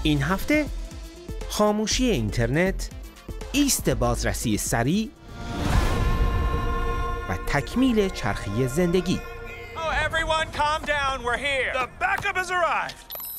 این هفته خاموشی اینترنت، ایست بازرسی سریع و تکمیل چرخه زندگی. Oh, everyone calm down. We're here. The backup has arrived.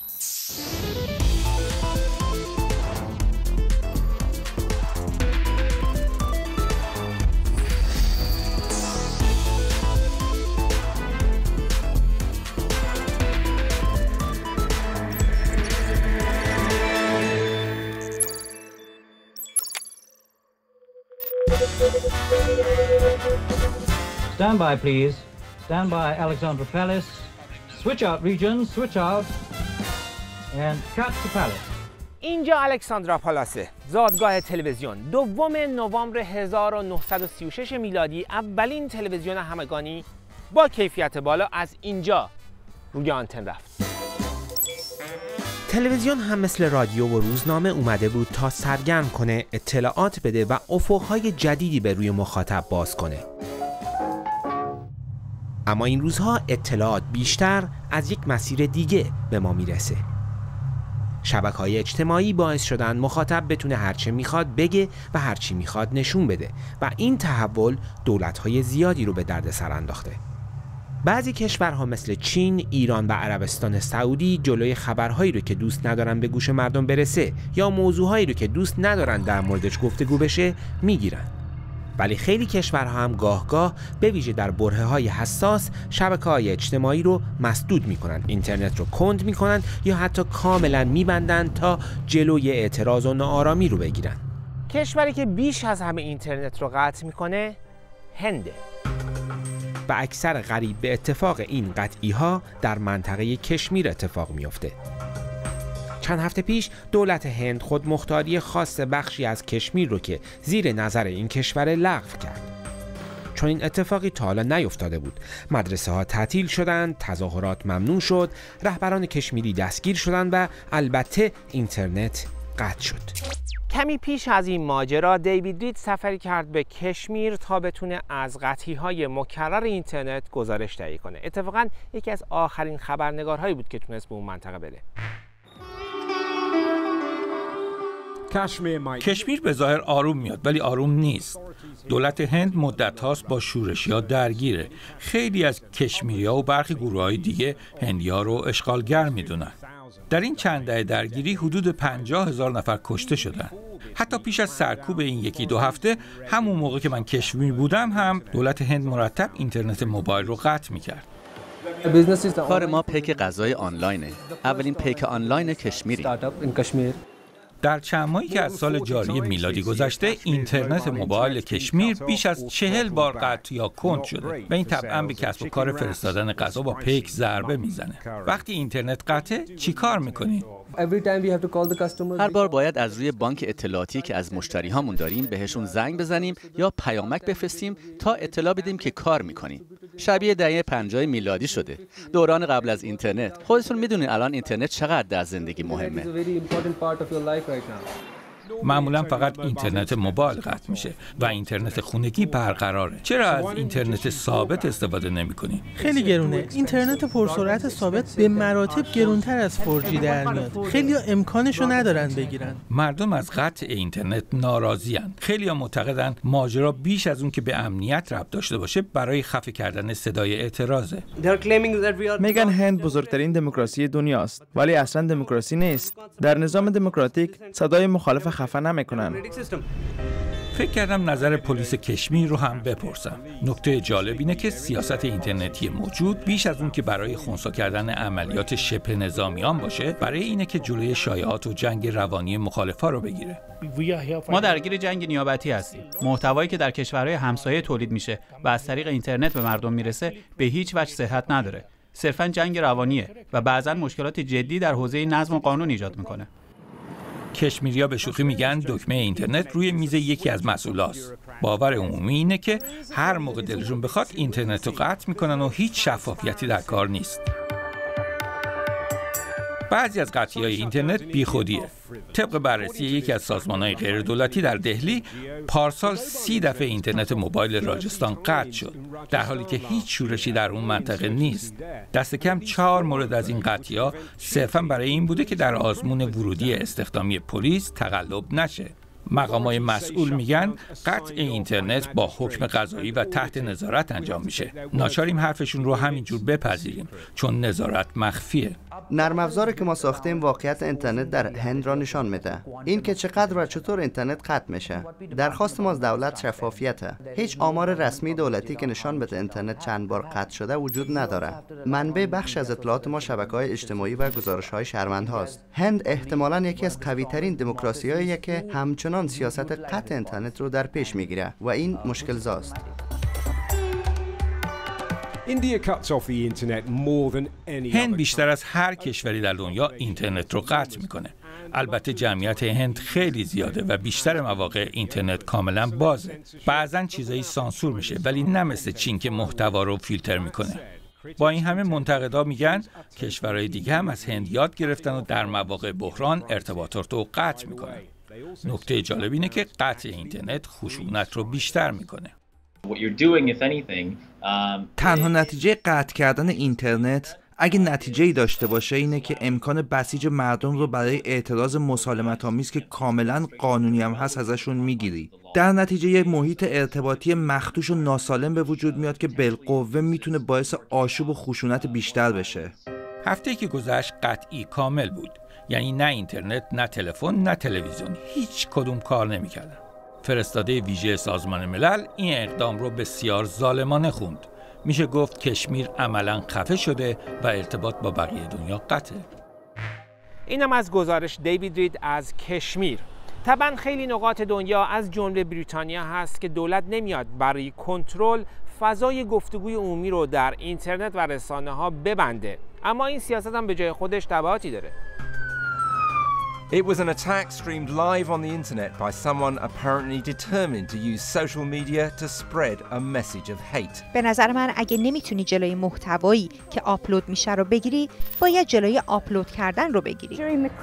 Stand by, please. Stand by, Alexandra Palace. Switch out, regions. Switch out. And cut to Palace. اینجا الکساندرا پالاسه، زادگاه تلویزیون. 2 نوامبر 1936 میلادی اولین تلویزیون همگانی با کیفیت بالا از اینجا روی آنتن رفت. تلویزیون هم مثل رادیو و روزنامه اومده بود تا سرگرم کنه، اطلاعات بده و افقهای جدیدی به روی مخاطب باز کنه. اما این روزها اطلاعات بیشتر از یک مسیر دیگه به ما میرسه. شبکه‌های اجتماعی باعث شدن مخاطب بتونه هرچه میخواد بگه و هرچی میخواد نشون بده و این تحول دولت‌های زیادی رو به دردسر انداخته. بعضی کشورها مثل چین، ایران و عربستان سعودی جلوی خبرهایی رو که دوست ندارن به گوش مردم برسه یا موضوعهایی رو که دوست ندارن در موردش گفتگو بشه میگیرن. ولی خیلی کشورها هم گاه به ویژه در برهه‌های حساس شبکه‌های اجتماعی رو مسدود میکنن، اینترنت رو کند میکنن یا حتی کاملا میبندن تا جلوی اعتراض و ناآرامی رو بگیرن. کشوری که بیش از همه اینترنت رو قطع میکنه هنده. و اکثر قریب به اتفاق این قطعی ها در منطقه کشمیر اتفاق میفته. چند هفته پیش دولت هند خود مختاری خاص بخشی از کشمیر رو که زیر نظر این کشور لغو کرد. چون این اتفاقی تا حالا نیفتاده بود. مدرسه ها تعطیل شدند، تظاهرات ممنوع شد، رهبران کشمیری دستگیر شدند و البته اینترنت قطع شد. کمی پیش از این ماجرا دیوید رید سفری کرد به کشمیر تا بتونه از قطعی‌های مکرر اینترنت گزارش تهیه کنه. اتفاقاً یکی از آخرین خبرنگارهایی بود که تونست به اون منطقه بره. کشمیر به ظاهر آروم میاد ولی آروم نیست. دولت هند مدت هاست با شورشی‌ها درگیره. خیلی از کشمیری‌ها و برخی گروه‌های دیگه هندی‌ها رو اشغالگر میدونن. در این چند دهه درگیری حدود 50,000 نفر کشته شدن. حتی پیش از سرکوب این 1-2 هفته، همون موقع که من کشمیر بودم هم دولت هند مرتب اینترنت موبایل رو قطع می‌کرد. کار ما پیک غذای آنلاینه. اولین پیک آنلاین کشمیری. در چند ماهی که از سال جاری میلادی گذشته، اینترنت موبایل کشمیر بیش از 40 بار قطع یا کند شده و این طبعاً به کسب و کار فرستادن غذا با پیک ضربه میزنه. وقتی اینترنت قطعه چی کار میکنی؟ هر بار باید از روی بانک اطلاعاتی که از مشتری هامون داریم بهشون زنگ بزنیم یا پیامک بفرستیم تا اطلاع بدیم که کار میکنیم. شبیه دهه 50 میلادی شده. دوران قبل از اینترنت. خودتون میدونین الان اینترنت چقدر در زندگی مهمه. معمولا فقط اینترنت موبایل قطع میشه و اینترنت خونگی برقراره. چرا از اینترنت ثابت استفاده نمی‌کنی؟ خیلی گرونه. اینترنت پرسرعت ثابت به مراتب گرونتر از 4G در میاد. خیلی‌ها امکانشو ندارن بگیرن. مردم از قطع اینترنت ناراضی‌اند. خیلی‌ها معتقدن ماجرا بیش از اون که به امنیت ربط داشته باشه برای خفه کردن صدای اعتراضه. میگن هند بزرگترین دموکراسی دنیاست، ولی اصلا دموکراسی نیست. در نظام دموکراتیک صدای مخالف خفه نمیکنن. فکر کردم نظر پلیس کشمیر رو هم بپرسم. نکته جالب اینه که سیاست اینترنتی موجود بیش از اون که برای خنثی کردن عملیات شبه نظامیان باشه، برای اینه که جلوی شایعات و جنگ روانی مخالفا رو بگیره. ما درگیر جنگ نیابتی هستیم. محتوایی که در کشورهای همسایه تولید میشه و از طریق اینترنت به مردم میرسه به هیچ وجه صحت نداره. صرفاً جنگ روانیه و بعضاً مشکلات جدی در حوزه نظم و قانون ایجاد میکنه. کشمیریا به شوخی میگن دکمه اینترنت روی میز یکی از مسئولاست. باور عمومی اینه که هر موقع دلشون بخواد اینترنت رو قطع میکنن و هیچ شفافیتی در کار نیست. بعضی از قطعی‌های اینترنت بیخودیه. طبق بررسی یکی از سازمان‌های غیردولتی در دهلی، پارسال 30 دفعه اینترنت موبایل راجستان قطع شد، در حالی که هیچ شورشی در اون منطقه نیست. دست کم 4 مورد از این قطعی‌ها صرفاً برای این بوده که در آزمون ورودی استخدامی پلیس تقلب نشه. مقامات مسئول میگن قطع اینترنت با حکم قضایی و تحت نظارت انجام میشه. ناچاریم حرفشون رو همینجور بپذیریم چون نظارت مخفیه. نرم افزاری که ما ساختیم واقعیت اینترنت در هند را نشان میده. این که چقدر و چطور اینترنت قطع میشه. درخواست ما از دولت شفافیته. هیچ آمار رسمی دولتی که نشان بده اینترنت چند بار قطع شده وجود نداره. منبع بخش از اطلاعات ما شبکه‌های اجتماعی و گزارش‌های شرمندهاست. هند احتمالاً یکی از قوی‌ترین دموکراسی‌هاییه که همچنان سیاست قطع اینترنت رو در پیش میگیره و این مشکل زاست. هند بیشتر از هر کشوری در دنیا اینترنت رو قطع میکنه. البته جمعیت هند خیلی زیاده و بیشتر مواقع اینترنت کاملا بازه. بعضن چیزایی سانسور میشه ولی نه مثل چین که محتوا رو فیلتر میکنه. با این همه منتقدا میگن کشورهای دیگه هم از هند یاد گرفتن و در مواقع بحران ارتباطات رو قطع میکنن. نکته جالب اینه که قطع اینترنت خشونت رو بیشتر میکنه. تنها نتیجه قطع کردن اینترنت اگه نتیجه‌ای داشته باشه اینه که امکان بسیج مردم رو برای اعتراض مسالمت‌آمیز که کاملا قانونی هم هست ازشون میگیری. در نتیجه یک محیط ارتباطی مخدوش و ناسالم به وجود میاد که بالقوه میتونه باعث آشوب و خشونت بیشتر بشه. هفته‌ای که گذشت قطعی کامل بود. یعنی نه اینترنت، نه تلفن، نه تلویزیون، هیچ کدوم کار نمی‌کردن. فرستاده ویژه سازمان ملل این اقدام رو بسیار ظالمانه خوند. میشه گفت کشمیر عملاً خفه شده و ارتباط با بقیه دنیا قطعه. اینم از گزارش دیوید رید از کشمیر. طبعا خیلی نقاط دنیا از جمله بریتانیا هست که دولت نمیاد برای کنترل فضای گفتگوی عمومی رو در اینترنت و رسانه‌ها ببنده، اما این سیاست هم به جای خودش تبعاتی داره. It was an attack streamed live on the internet by someone apparently determined to use social media to spread a message of hate. به نظر من اگه نمیتونی جلوی محتوایی که آپلود میشه رو بگیری، باید جلوی آپلود کردن رو بگیری.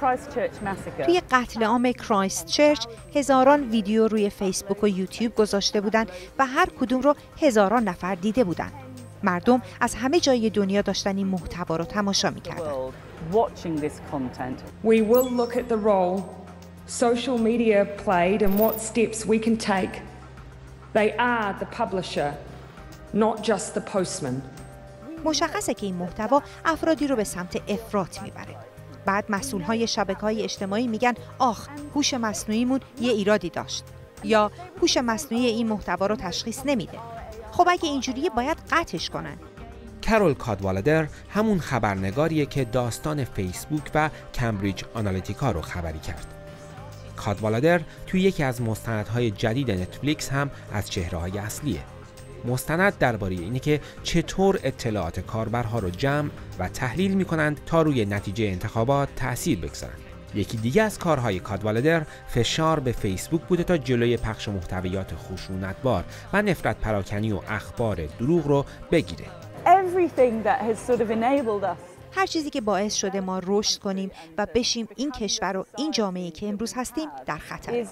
توی قتل عام کرایست چرچ هزاران ویدیو روی فیسبوک و یوتیوب گذاشته بودن و هر کدوم رو هزاران نفر دیده بودن. مردم از همه جای دنیا داشتن این محتوا رو تماشا میکردن. Watching this content. We will look at the role social media played and what steps we can take. They are the publisher, not just the postman. مشخصه که این محتوا افرادی رو به سمت افراط میبره. بعد مسئولهای شبکه‌های اجتماعی میگن آخ هوش مصنوعیمون یه ایرادی داشت یا هوش مصنوعی این محتوا رو تشخیص نمیده. خب اگه اینجوریه باید قطعش کنن. کارول کادوالادر همون خبرنگاریه که داستان فیسبوک و کمبریج آنالیتیکا رو خبری کرد. کادوالادر توی یکی از مستندهای جدید نتفلیکس هم از چهره‌های اصلیه. مستند درباره اینه که چطور اطلاعات کاربرها رو جمع و تحلیل می‌کنند تا روی نتیجه انتخابات تأثیر بگذارن. یکی دیگه از کارهای کادوالادر فشار به فیسبوک بوده تا جلوی پخش محتویات خشونتبار و نفرت پراکنی و اخبار دروغ رو بگیره. هر چیزی که باعث شده ما رشد کنیم و بشیم این کشور و این جامعه‌ای که امروز هستیم در خطر.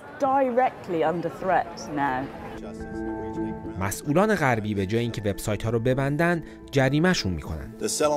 مسئولان غربی به جای اینکه وبسایت‌ها رو ببندن، جریمه‌شون می‌کنن.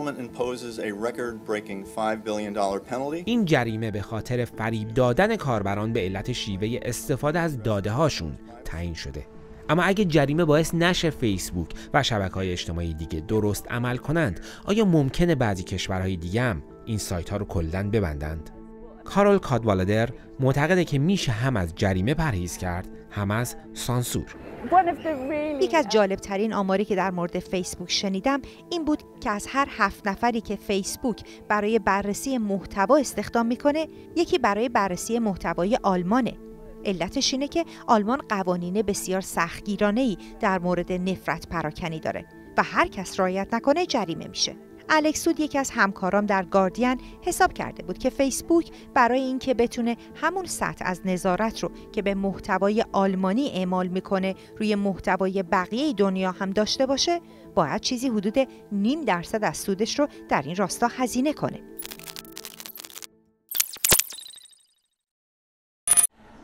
این جریمه به خاطر فریب دادن کاربران به علت شیوه استفاده از داده‌هاشون تعیین شده. اما اگه جریمه باعث نشه فیسبوک و شبکه‌های اجتماعی دیگه درست عمل کنند، آیا ممکنه بعضی کشورهای دیگه هم این سایت‌ها رو کلاً ببندند؟ کارول کادوالادر معتقده که میشه هم از جریمه پرهیز کرد، هم از سانسور. یکی از جالبترین آماری که در مورد فیسبوک شنیدم این بود که از هر 7 نفری که فیسبوک برای بررسی محتوا استخدام میکنه، یکی برای بررسی محتوای آلمانه. علتش اینه که آلمان قوانین بسیار سختگیرانه‌ای در مورد نفرت پراکنی داره و هر کس رعایت نکنه جریمه میشه. الکس سود یکی از همکارام در گاردین حساب کرده بود که فیسبوک برای اینکه بتونه همون سطح از نظارت رو که به محتوای آلمانی اعمال میکنه روی محتوای بقیه دنیا هم داشته باشه، باید چیزی حدود 0.5% از سودش رو در این راستا هزینه کنه.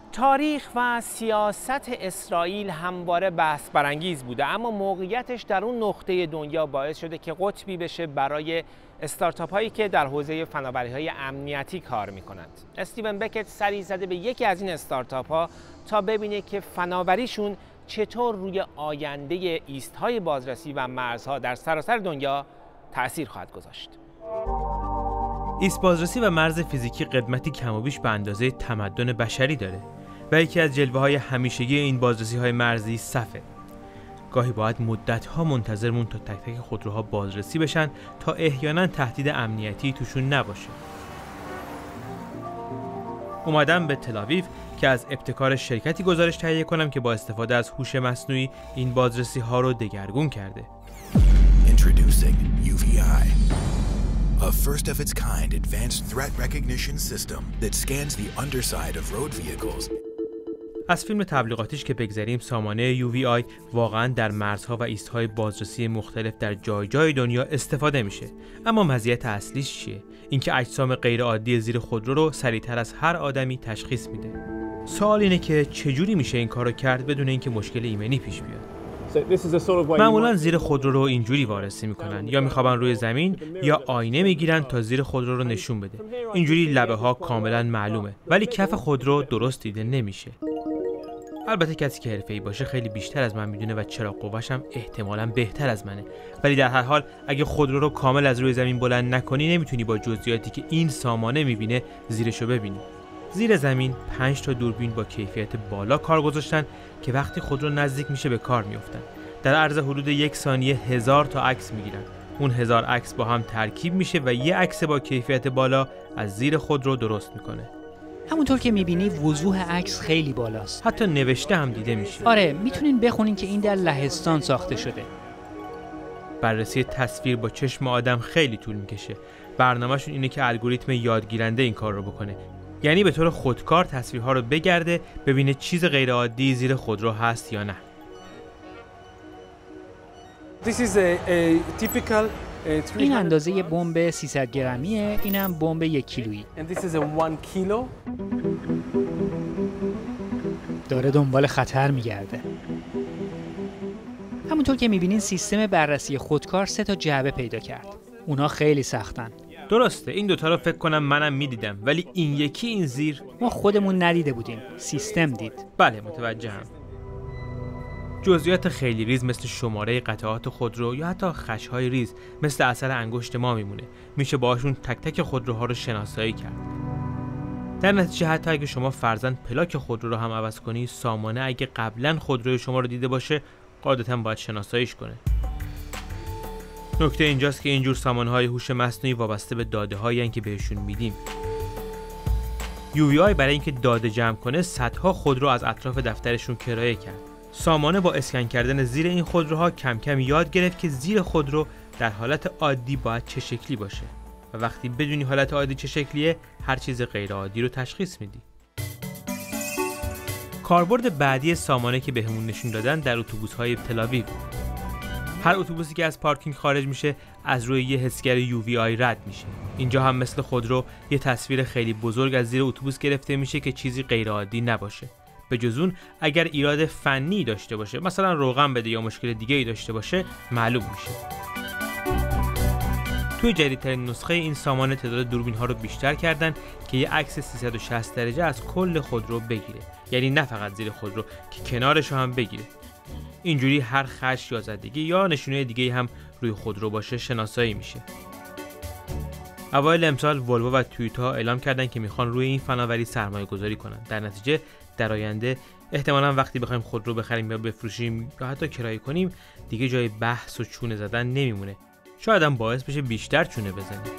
تاریخ و سیاست اسرائیل همواره بحث برانگیز بوده، اما موقعیتش در اون نقطه دنیا باعث شده که قطبی بشه برای استارتاپ هایی که در حوزه فناوری های امنیتی کار میکنند. استیون بکت سری زده به یکی از این استارتاپ ها تا ببینه که فناوریشون چطور روی آینده ایست‌های بازرسی و مرزها در سراسر دنیا تأثیر خواهد گذاشت. ایست بازرسی و مرز فیزیکی قدمتی کم و بیش به اندازه تمدن بشری داره و یکی از جلوه‌های همیشگی این بازرسی‌های مرزی صفه. گاهی باید مدت‌ها منتظر مون تا تک تک خودروها بازرسی بشن تا احیانا تهدید امنیتی توشون نباشه. اومدم به تل‌آویو که از ابتکار شرکتی گزارش تهیه کنم که با استفاده از هوش مصنوعی این بازرسی‌ها رو دگرگون کرده. Introducing UVI, a first of its kind advanced threat recognition system that scans the underside of road vehicles. از فیلم تبلیغاتیش که بگذریم، سامانه UVI واقعاً در مرزها و ایست‌های بازرسی مختلف در جای جای دنیا استفاده میشه. اما مزیت اصلیش چیه؟ اینکه اجسام غیرعادی زیر خودرو رو سریعتر از هر آدمی تشخیص میده. سوال اینه که چجوری میشه این کارو کرد بدون اینکه مشکل ایمنی پیش بیاد؟ معمولا زیر خودرو رو اینجوری وارسی میکنن، یا میخوابن روی زمین یا آینه میگیرن تا زیر خودرو رو نشون بده. اینجوری لبه ها کاملا معلومه، ولی کف خودرو درست دیده نمیشه. البته کسی که حرفه‌ای باشه خیلی بیشتر از من میدونه و چراغ قوه‌ش هم احتمالاً بهتر از منه، ولی در هر حال اگه خودرو رو کامل از روی زمین بلند نکنی نمیتونی با جزئیاتی که این سامانه میبینه زیرشو ببینی. زیر زمین 5 تا دوربین با کیفیت بالا کار گذاشتن که وقتی خودرو نزدیک میشه به کار میافتن. در عرض حدود 1 ثانیه 1000 تا عکس میگیرن. اون 1000 عکس با هم ترکیب میشه و یه عکس با کیفیت بالا از زیر خودرو درست میکنه. همونطور که میبینی وضوح عکس خیلی بالاست. حتی نوشته هم دیده میشه. آره، میتونین بخونین که این در لهستان ساخته شده. بررسی تصویر با چشم آدم خیلی طول میکشه. برنامه‌شون اینه که الگوریتم یادگیرنده این کار رو بکنه. یعنی به طور خودکار تصویرها رو بگرده ببینه چیز غیرعادی زیر خودرو هست یا نه. این اندازه بمب 300 گرمیه، اینم بمب 1 کیلویی. داره دنبال خطر میگرده. همونطور که میبینین سیستم بررسی خودکار 3 تا جعبه پیدا کرد. اونا خیلی سختن. درسته، این دوتا رو فکر کنم منم میدیدم، ولی این یکی این زیر ما خودمون ندیده بودیم، سیستم دید. بله متوجهم. جزئیات خیلی ریز مثل شماره قطعات خودرو یا حتی خش‌های ریز مثل اثر انگشت ما میمونه. میشه باهاشون تک تک خودروها رو شناسایی کرد. در نتیجه حتی اگه شما فرضاً پلاک خودرو رو هم عوض کنی، سامانه اگه قبلاً خودروی شما رو دیده باشه، قاعدتاً باید شناساییش کنه. نکته اینجاست که اینجور سامانه‌های هوش مصنوعی وابسته به داده‌هایی که بهشون میدیم. UVI برای اینکه داده جمع کنه صدها خودرو از اطراف دفترشون کرایه کرد. سامانه با اسکن کردن زیر این خودروها کم کم یاد گرفت که زیر خودرو در حالت عادی باید چه شکلی باشه و وقتی بدونی حالت عادی چه شکلیه هر چیز غیر عادی رو تشخیص میدی. کاربرد بعدی سامانه که بهمون نشون دادن در اتوبوس‌های تل‌آویو. هر اتوبوسی که از پارکینگ خارج میشه از روی یه حسگر UVI رد میشه. اینجا هم مثل خودرو یه تصویر خیلی بزرگ از زیر اتوبوس گرفته میشه که چیزی غیر عادی نباشه. به جز اون اگر ایراد فنی داشته باشه، مثلا روغن بده یا مشکل دیگه‌ای داشته باشه، معلوم میشه. توی جدیدترین نسخه این سامانه تعداد دوربین‌ها رو بیشتر کردن که یه عکس 360 درجه از کل خودرو بگیره. یعنی نه فقط زیر خودرو که کنارش هم بگیره. اینجوری هر خش یا زدگی یا نشونه دیگه هم روی خودرو باشه شناسایی میشه. اوایل امسال ولوو و تویوتا اعلام کردن که میخوان روی این فناوری سرمایه گذاری کنن. در نتیجه در آینده احتمالاً وقتی بخوایم خودرو بخریم یا بفروشیم یا حتی کرایه کنیم دیگه جای بحث و چونه زدن نمیمونه. شاید هم باعث بشه بیشتر چونه بزنیم.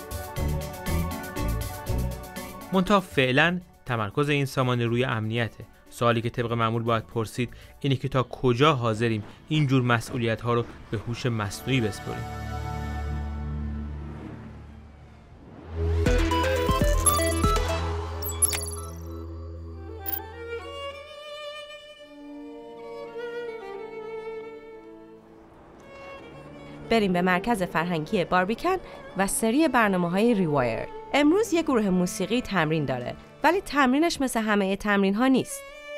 منتها فعلا تمرکز این سامانه روی امنیته. سوالی که طبق معمول باید پرسید اینه که تا کجا حاضریم این جور مسئولیت‌ها رو به هوش مصنوعی بسپاریم. بریم به مرکز فرهنگی باربیکن و سری برنامه‌های ریوایر. امروز یک گروه موسیقی تمرین داره، ولی تمرینش مثل همه تمرین‌ها نیست.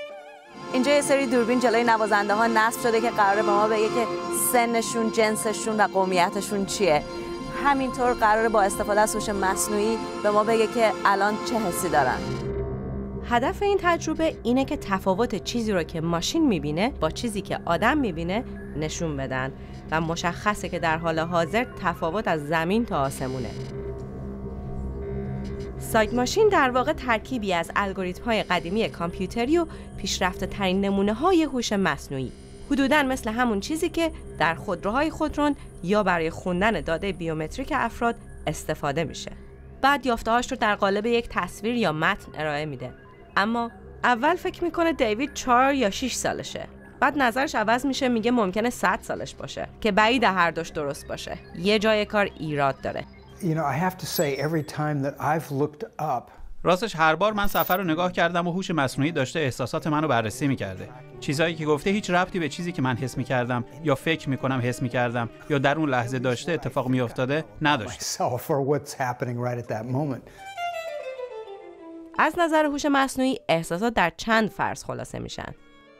اینجا یه سری دوربین جلوی نوازنده ها نصب شده که قراره به ما بگه که سنشون، جنسشون و قومیتشون چیه. همینطور قراره با استفاده از هوش مصنوعی به ما بگه که الان چه حسی دارن. هدف این تجربه اینه که تفاوت چیزی رو که ماشین میبینه با چیزی که آدم میبینه نشون بدن و مشخصه که در حال حاضر تفاوت از زمین تا آسمونه. ساگ ماشین در واقع ترکیبی از الگوریتم‌های قدیمی کامپیوتری و پیشرفته ترین نمونه‌های هوش مصنوعی. حدوداً مثل همون چیزی که در خودروهای خودران یا برای خوندن داده بیومتریک افراد استفاده میشه. بعد یافته‌هاش رو در قالب یک تصویر یا متن ارائه میده. اما اول فکر میکنه دیوید 4 یا 6 سالشه. بعد نظرش عوض میشه، میگه ممکنه 100 سالش باشه که بعید هر دوش درست باشه. یه جای کار ایراد داره. راستش هر بار من سفر رو نگاه کردم و هوش مصنوعی داشته احساسات منو بررسی میکرده. چیزایی که گفته هیچ ربطی به چیزی که من حس میکردم یا فکر میکنم حس میکردم یا در اون لحظه داشته اتفاق میافتاده نداشت. از نظر هوش مصنوعی احساسات در چند فرض خلاصه میشن.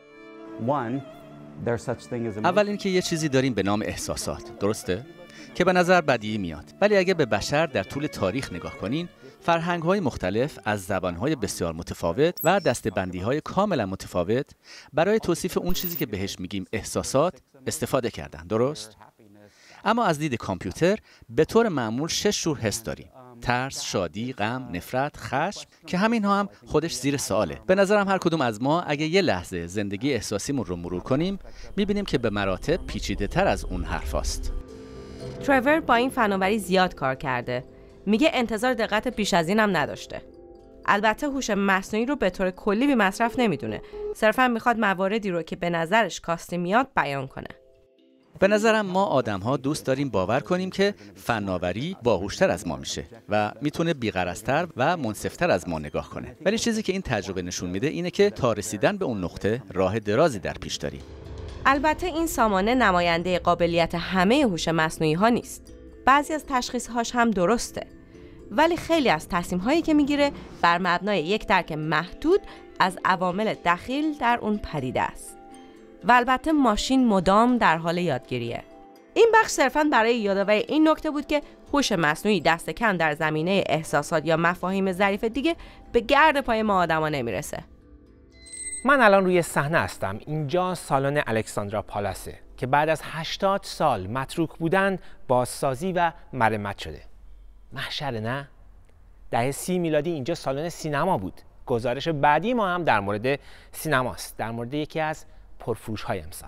اول اینکه یه چیزی داریم به نام احساسات، درسته؟ که به نظر بدیهی میاد، ولی اگه به بشر در طول تاریخ نگاه کنین، فرهنگ‌های مختلف از زبان‌های بسیار متفاوت و دسته‌بندی‌های کاملا متفاوت برای توصیف اون چیزی که بهش میگیم احساسات استفاده کردن، درست؟ اما از دید کامپیوتر به طور معمول 6 جور حس داریم: ترس، شادی، غم، نفرت، خشم، که همین‌ها هم خودش زیر سواله. به نظرم هر کدوم از ما اگه یه لحظه زندگی احساسیمون رو مرور کنیم، می‌بینیم که به مراتب پیچیده‌تر از اون حرفاست. ترور با این فناوری زیاد کار کرده. میگه انتظار دقت بیش از اینم نداشته. البته هوش مصنوعی رو به طور کلی بی مصرف نمیدونه. صرفا میخواد مواردی رو که به نظرش کاستی میاد بیان کنه. به نظرم ما آدم‌ها دوست داریم باور کنیم که فناوری باهوشتر از ما میشه و میتونه بی‌غرض‌تر و منصف‌تر از ما نگاه کنه. ولی چیزی که این تجربه نشون میده اینه که تا رسیدن به اون نقطه راه درازی در پیش داریم. البته این سامانه نماینده قابلیت همه هوش مصنوعی ها نیست. بعضی از تشخیص‌هاش هم درسته. ولی خیلی از تصمیم‌هایی که میگیره بر مبنای یک درک محدود از عوامل دخیل در اون پدیده است. و البته ماشین مدام در حال یادگیریه. این بخش صرفاً برای یادآوری این نکته بود که هوش مصنوعی دست کم در زمینه احساسات یا مفاهیم ظریف دیگه به گرد پای ما آدما نمیرسه. من الان روی صحنه هستم. اینجا سالن الکساندرا پالاسه که بعد از 80 سال متروک بودن بازسازی و مرمت شده. محشر نه؟ دهه 30 میلادی اینجا سالن سینما بود. گزارش بعدی ما هم در مورد سینماست، در مورد یکی از پرفروش‌های امسال.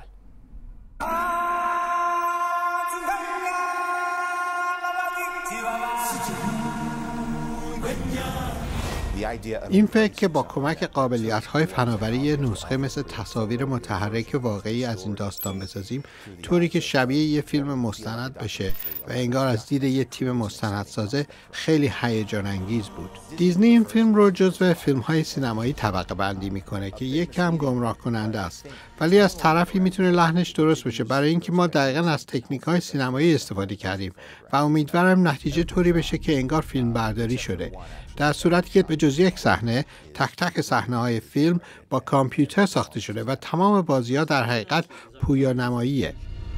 این فکر که با کمک قابلیت‌های فناوری نسخه مثل تصاویر متحرک واقعی از این داستان بسازیم، طوری که شبیه یه فیلم مستند بشه و انگار از دید یه تیم مستندسازه، خیلی هیجان انگیز بود. دیزنی این فیلم رو جزو فیلم‌های سینمایی طبقه بندی میکنه که یک کم گمراه کننده است، ولی از طرفی میتونه لحنش درست بشه برای اینکه ما دقیقاً از تکنیک‌های سینمایی استفاده کردیم و امیدوارم نتیجه طوری بشه که انگار فیلم برداری شده. در صورتی که به جز یک صحنه، تک تک صحنه‌های فیلم با کامپیوتر ساخته شده و تمام بازی‌ها در حقیقت پویانماییه.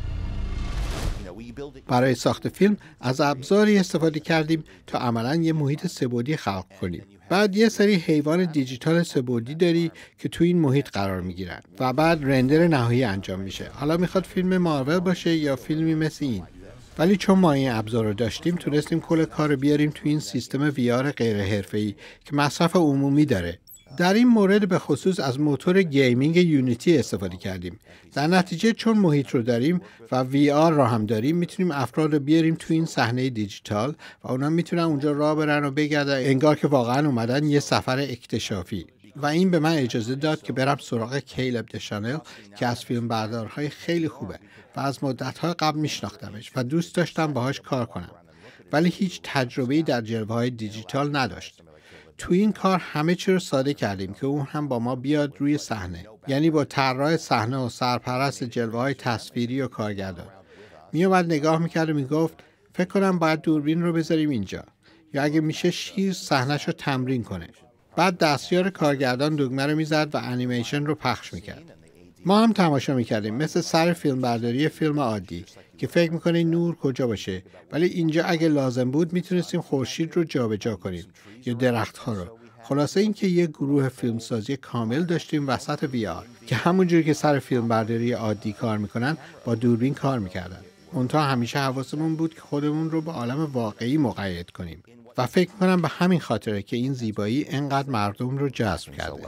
برای ساخت فیلم از ابزاری استفاده کردیم تا عملاً یه محیط سه‌بعدی خلق کنیم. بعد یه سری حیوان دیجیتال سه‌بعدی داری که تو این محیط قرار میگیرن و بعد رندر نهایی انجام میشه. حالا میخواد فیلم مارول باشه یا فیلمی مثل این. ولی چون ما این ابزار رو داشتیم تونستیم کل کار رو بیاریم تو این سیستم VR غیر حرفه‌ای که مصرف عمومی داره. در این مورد به خصوص از موتور گیمینگ یونیتی استفاده کردیم. در نتیجه چون محیط رو داریم و VR را هم داریم میتونیم افراد رو بیاریم تو این صحنه دیجیتال و اونا میتونن اونجا راه برن و بگردن انگار که واقعا اومدن یه سفر اکتشافی. و این به من اجازه داد که برم سراغ کیلب دشانل که از فیلم بردارهای خیلی خوبه و از مدت‌های قبل میشناختمش و دوست داشتم باهاش کار کنم، ولی هیچ تجربه‌ای در جلوه‌های دیجیتال نداشت. تو این کار همه چی رو ساده کردیم که اون هم با ما بیاد روی صحنه، یعنی با طراح صحنه و سرپرست جلوه‌های تصویری و کارگردان. میومد نگاه میکرد و میگفت فکر کنم باید دوربین رو بذاریم اینجا، یا اگه میشه شیر صحنه‌شو تمرین کنه. بعد دستیار کارگردان دکمه رو میزد و انیمیشن رو پخش میکرد. ما هم تماشا میکردیم، مثل سر فیلم برداری فیلم عادی که فکر میکنید نور کجا باشه، ولی اینجا اگه لازم بود میتونستیم خورشید رو جابجا کنیم یا درختها رو. خلاصه این که یک گروه فیلمسازی کامل داشتیم وسط VR که همونجوری که سر فیلم برداری عادی کار میکنن با دوربین کار میکردن. منتها همیشه حواسمون بود که خودمون رو با عالم واقعی مقید کنیم و فکر کنم به همین خاطره که این زیبایی انقدر مردم رو جذب کرده.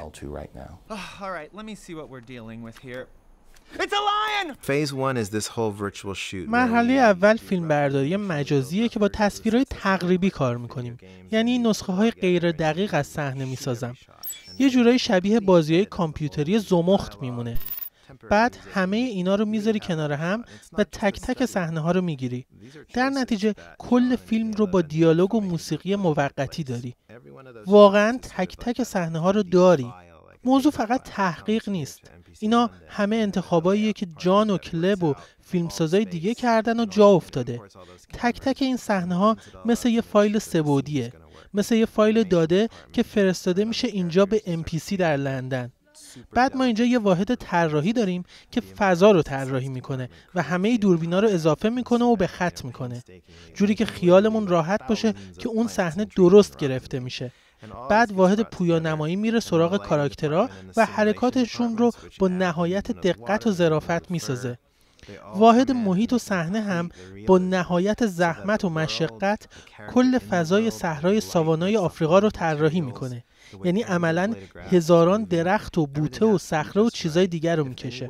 مرحله اول فیلمبرداری مجازیه که با تصویرهای تقریبی کار میکنیم. یعنی نسخه های غیر دقیق از صحنه میسازم. یه جورایی شبیه بازی‌های کامپیوتری زمخت میمونه. بعد همه اینا رو میذاری کنار هم و تک تک صحنه ها رو میگیری. در نتیجه کل فیلم رو با دیالوگ و موسیقی موقتی داری. واقعا تک تک صحنه ها رو داری. موضوع فقط تحقیق نیست. اینا همه انتخاباییه که جان و کلب و فیلمسازای دیگه کردن و جا افتاده. تک تک این صحنه ها مثل یه فایل سه‌بعدیه. مثل یه فایل داده که فرستاده میشه اینجا به MPC در لندن. بعد ما اینجا یه واحد طراحی داریم که فضا رو طراحی میکنه و همه دوربینا رو اضافه میکنه و به خط میکنه، جوری که خیالمون راحت باشه که اون صحنه درست گرفته میشه. بعد واحد پویانمایی میره سراغ کاراکترها و حرکاتشون رو با نهایت دقت و ظرافت میسازه. واحد محیط و صحنه هم با نهایت زحمت و مشقت کل فضای صحرای ساوانای آفریقا رو طراحی میکنه. یعنی عملاً هزاران درخت و بوته و صخره و چیزای دیگر رو میکشه.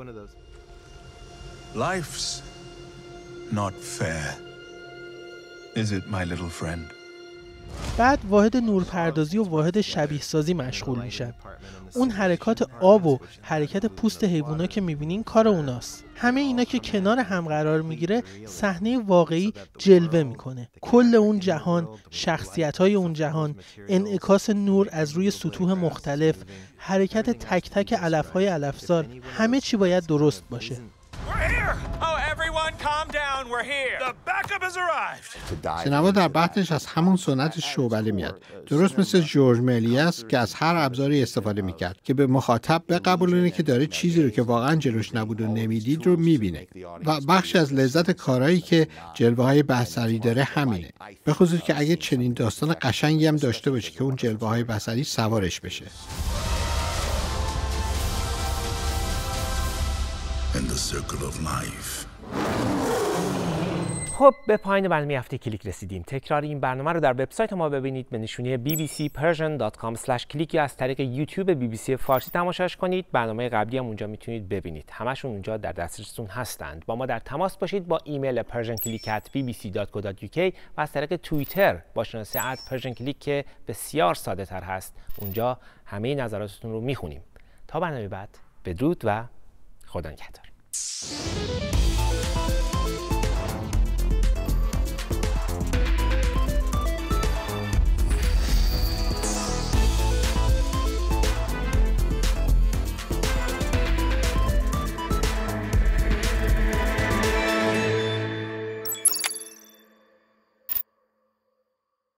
Life's not fair. Is it, my little friend? بعد واحد نورپردازی و واحد شبیه سازی مشغول میشن. اون حرکات آب و حرکت پوست حیوونا که میبینین کار اوناست. همه اینا که کنار هم قرار میگیره صحنه واقعی جلوه میکنه. کل اون جهان، شخصیت‌های اون جهان، انعکاس نور از روی سطوح مختلف، حرکت تک تک علف‌های علفزار، همه چی باید درست باشه. سینما در بطنش از همون سنت شعبده میاد، درست مثل جورج ملیاس که از هر ابزاری استفاده میکرد که به مخاطب بقبولونه که داره چیزی رو که واقعا جلوش نبود و نمیدید رو میبینه. و بخشی از لذت کارهایی که جلوه های بصری داره همینه، به خصوص که اگه چنین داستان قشنگی هم داشته باشه که اون جلوه های بصری سوارش بشه. In the circle of life. خب به پایان برنامه هفته کلیک رسیدیم. تکرار این برنامه رو در وبسایت ما ببینید به نشونی bbcpersian.com/click یا از طریق یوتیوب BBC فارسی تماشاش کنید. برنامه قبلی هم اونجا میتونید ببینید. همشون اونجا در دسترستون هستند. با ما در تماس باشید با ایمیل persianclick@bbc.co.uk و از طریق توییتر با شناسه @persianclick که بسیار ساده تر هست. اونجا همه نظراتتون رو میخونیم. تا برنامه بعد بدرود و خدا نگهدار.